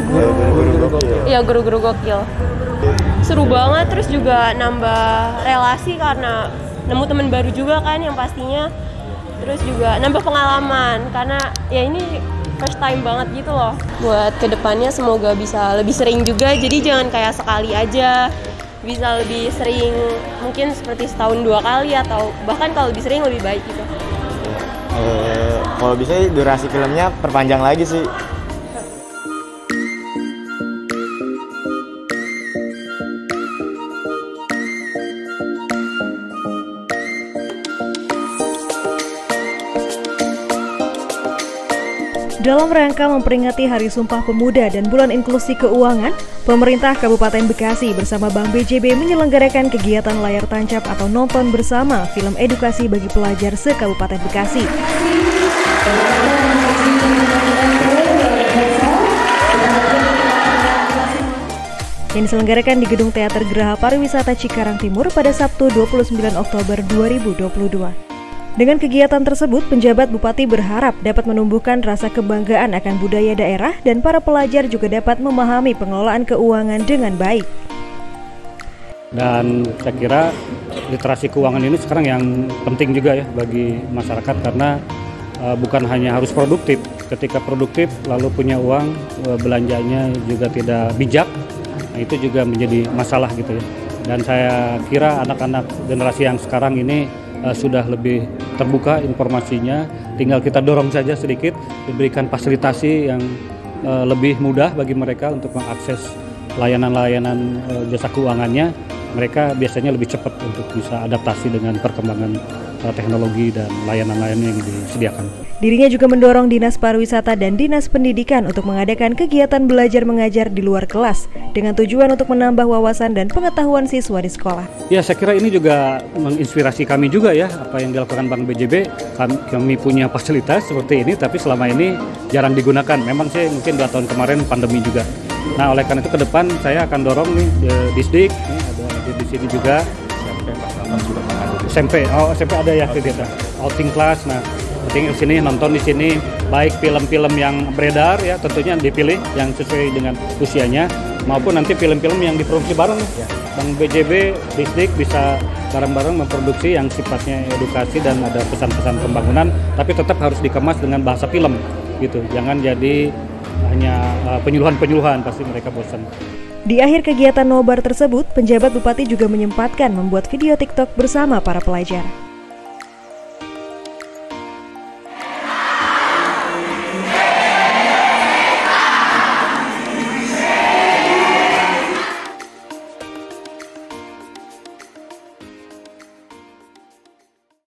Guru-guru gokil. Iya, guru-guru gokil. Seru banget, terus juga nambah relasi karena nemu teman baru juga kan yang pastinya. Terus juga nambah pengalaman karena ya ini first time banget gitu loh. Buat kedepannya semoga bisa lebih sering juga, jadi jangan kayak sekali aja. Bisa lebih sering, mungkin seperti setahun 2 kali atau bahkan kalau lebih sering lebih baik gitu. Kalau bisa durasi filmnya perpanjang lagi sih. Dalam rangka memperingati Hari Sumpah Pemuda dan Bulan Inklusi Keuangan, pemerintah Kabupaten Bekasi bersama Bank BJB menyelenggarakan kegiatan layar tancap atau nonton bersama film edukasi bagi pelajar se-Kabupaten Bekasi. Yang diselenggarakan di Gedung Teater Geraha Pariwisata Cikarang Timur pada Sabtu 29 Oktober 2022. Dengan kegiatan tersebut, penjabat Bupati berharap dapat menumbuhkan rasa kebanggaan akan budaya daerah dan para pelajar juga dapat memahami pengelolaan keuangan dengan baik. Dan saya kira literasi keuangan ini sekarang yang penting juga ya bagi masyarakat karena bukan hanya harus produktif. Ketika produktif lalu punya uang, belanjanya juga tidak bijak, nah itu juga menjadi masalah gitu ya. Dan saya kira anak-anak generasi yang sekarang ini sudah lebih terbuka informasinya, tinggal kita dorong saja sedikit, diberikan fasilitasi yang lebih mudah bagi mereka untuk mengakses layanan-layanan jasa keuangannya. Mereka biasanya lebih cepat untuk bisa adaptasi dengan perkembangan teknologi dan layanan-layanan yang disediakan. Dirinya juga mendorong Dinas Pariwisata dan Dinas Pendidikan untuk mengadakan kegiatan belajar mengajar di luar kelas dengan tujuan untuk menambah wawasan dan pengetahuan siswa di sekolah. Ya, saya kira ini juga menginspirasi kami juga ya, apa yang dilakukan Bank BJB. Kami punya fasilitas seperti ini, tapi selama ini jarang digunakan. Memang sih mungkin 2 tahun kemarin pandemi juga. Nah, oleh karena itu ke depan saya akan dorong nih Disdik, ada di sini juga. SMP ada ya kegiatan outing class. Nah, outing di sini, nonton di sini, baik film-film yang beredar ya tentunya dipilih yang sesuai dengan usianya, maupun nanti film-film yang diproduksi bareng. Bank BJB, Disdik bisa bareng-bareng memproduksi yang sifatnya edukasi dan ada pesan-pesan pembangunan, tapi tetap harus dikemas dengan bahasa film gitu. Jangan jadi hanya penyuluhan-penyuluhan, pasti mereka bosan. Di akhir kegiatan nobar tersebut, penjabat Bupati juga menyempatkan membuat video TikTok bersama para pelajar.